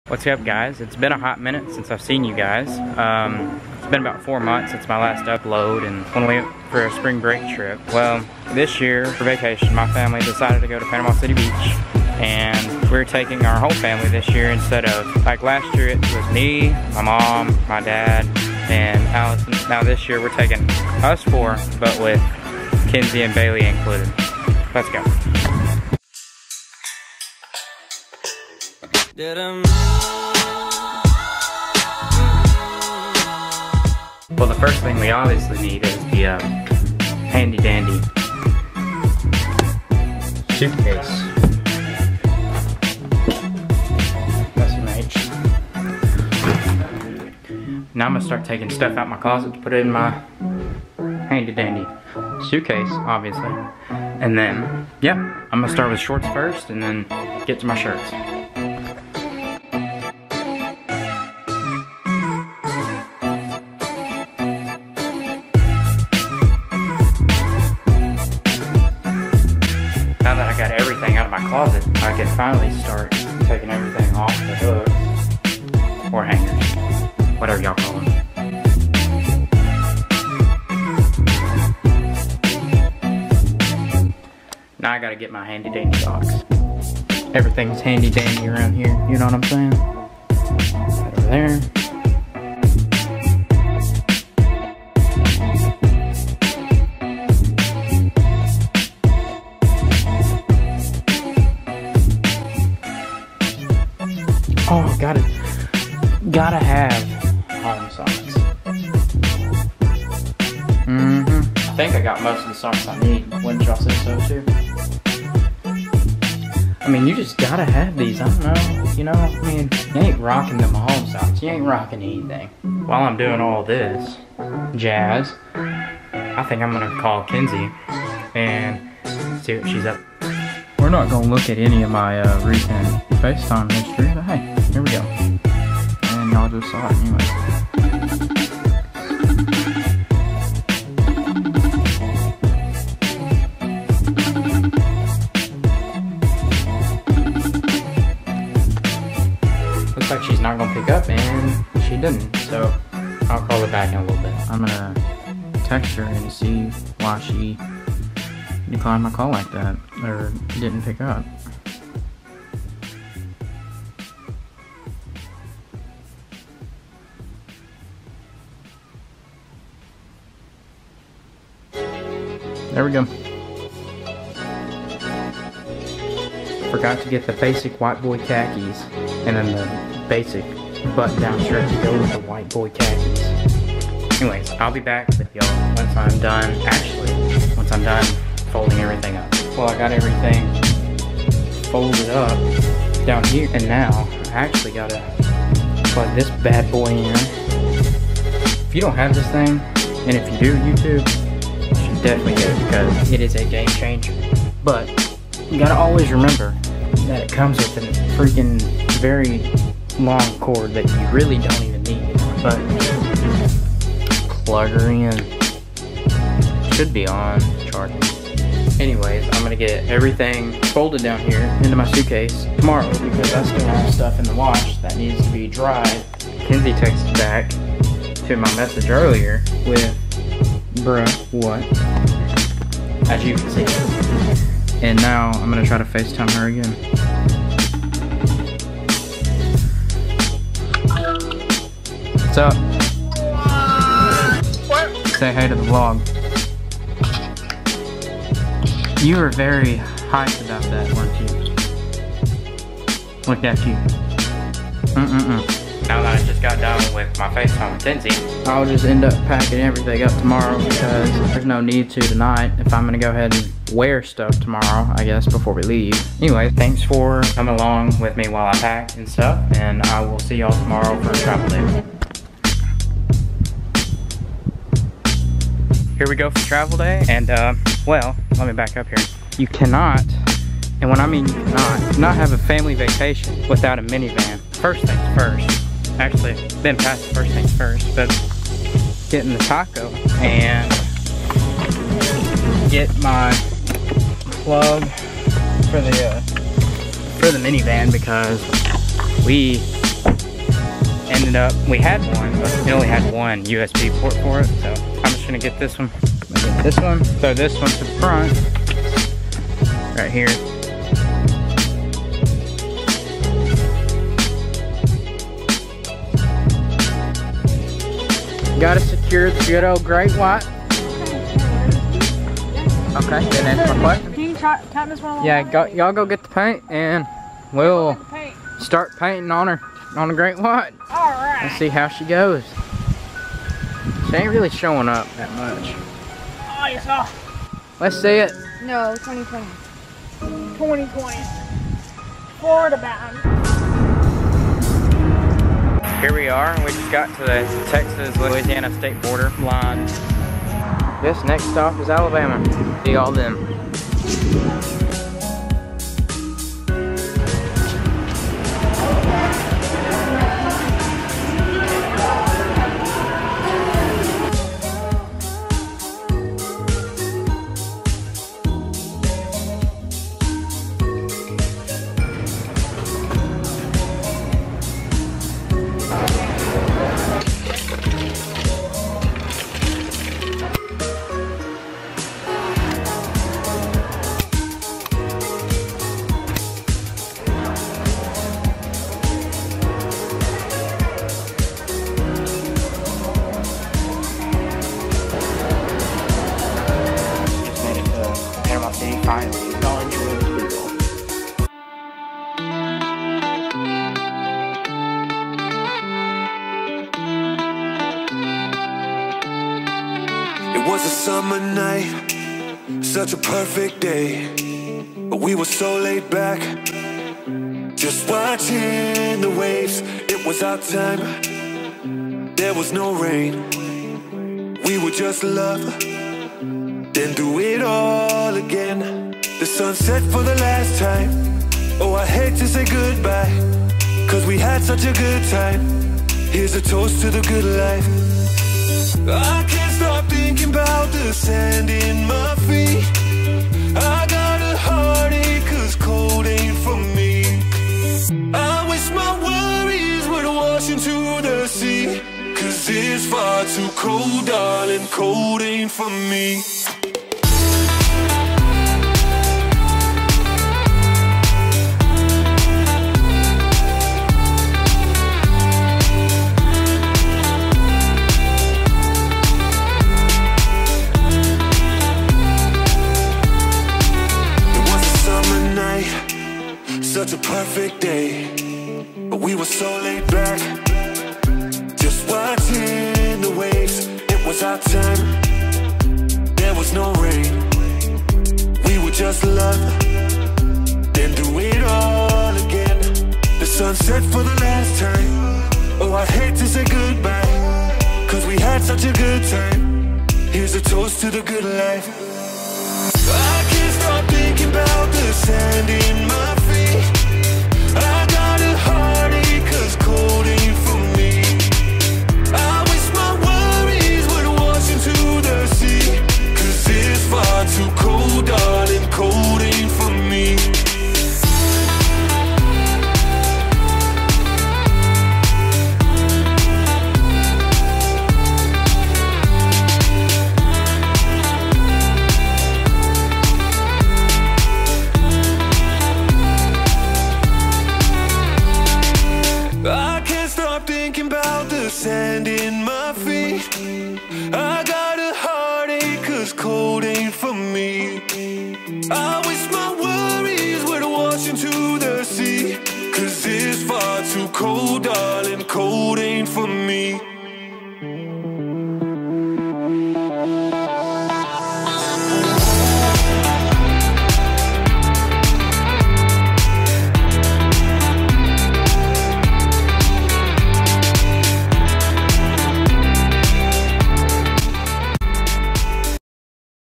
What's up, guys? It's been a hot minute since I've seen you guys. It's been about 4 months since my last upload and when we went for a spring break trip. Well, this year for vacation, my family decided to go to Panama City Beach, and we're taking our whole family this year instead of, like last year it was me, my mom, my dad, and Allison. Now this year we're taking us 4, but with Kenzie and Bailey included. Let's go. Well, the first thing we obviously need is the handy dandy suitcase. That's an H. Now I'm gonna start taking stuff out my closet to put it in my handy dandy suitcase, obviously. And then, yeah, I'm gonna start with shorts first and then get to my shirts. Now that I got everything out of my closet, I can finally start taking everything off the hooks or hangers, whatever y'all call them. Now I gotta get my handy dandy socks. Everything's handy dandy around here, you know what I'm saying? Right over there. Oh, gotta have home socks. I think I got most of the socks I need. Wouldn't y'all say so too? I mean, you just gotta have these. I don't know. You know, I mean, you ain't rocking them home socks. You ain't rocking anything. While I'm doing all this jazz, I think I'm gonna call Kenzie and see what she's up. We're not gonna look at any of my recent FaceTime history, but hey, here we go. And y'all just saw it anyway. Looks like she's not gonna pick up, and she didn't, so I'll call her back in a little bit. I'm gonna text her and see why she declined my call like that, or didn't pick up. There we go. Forgot to get the basic white boy khakis, and then the basic button-down shirt to go with the white boy khakis. Anyways, I'll be back with y'all once I'm done, once I'm done folding everything up. Well, I got everything folded up down here, and now I actually gotta plug this bad boy in. If you don't have this thing, and if you do, YouTube, you should definitely get it because it is a game changer. But you gotta always remember that it comes with a freaking very long cord that you really don't even need. But plug her in. Should be on charging. Anyways, I'm gonna get everything folded down here into my suitcase tomorrow because I still have stuff in the wash that needs to be dried. Kenzie texted back to my message earlier with, bruh, what? As you can see. And now I'm gonna try to FaceTime her again. What's up? What? Say hey to the vlog. You were very hyped about that, weren't you? Look at you. Now that I just got done with my FaceTime with Kenzie, I'll just end up packing everything up tomorrow because there's no need to tonight if I'm gonna go ahead and wear stuff tomorrow, I guess, before we leave. Anyway, thanks for coming along with me while I pack and stuff, and I will see y'all tomorrow for a travel day. Here we go for travel day, and well, let me back up here. You cannot, and when I mean you cannot have a family vacation without a minivan. First things first. Actually, been past the first things first, but getting the taco and get my plug for the minivan because we ended up, we had one, but we only had one USB port for it, so I'm just gonna get this one. Get this one, throw this one to the front, right here. Gotta secure the good old Great White. Okay, then answer my question. Can you tap this one? Yeah, y'all go get the paint and we'll start painting on her, on the Great White. Alright. And see how she goes. She ain't really showing up that much. Oh, you saw. Let's see it. No, 2020. 2020. Florida bound. Here we are. We just got to the Texas-Louisiana state border line. This next stop is Alabama. See y'all then. It was a summer night, such a perfect day. But we were so laid back, just watching the waves. It was our time, there was no rain. We would just love, then do it all again. The sun set for the last time. Oh, I hate to say goodbye, cause we had such a good time. Here's a toast to the good life. I can't stop thinking about the sand in my feet. I got a heartache cause cold ain't for me. I wish my worries would wash into the sea, cause it's far too cold, darling, cold ain't for me. Such a perfect day, but we were so laid back, just watching the waves. It was our time, there was no rain. We would just love, then do it all again. The sun set for the last time. Oh, I hate to say goodbye, cause we had such a good time. Here's a toast to the good life. I can't stop thinking about the sand in my feet. I got a heartache cause cold ain't for me. I wish my worries would wash into the sea, cause it's far too cold, darling, cold ain't for me. I can't stop thinking about the sand in my feet.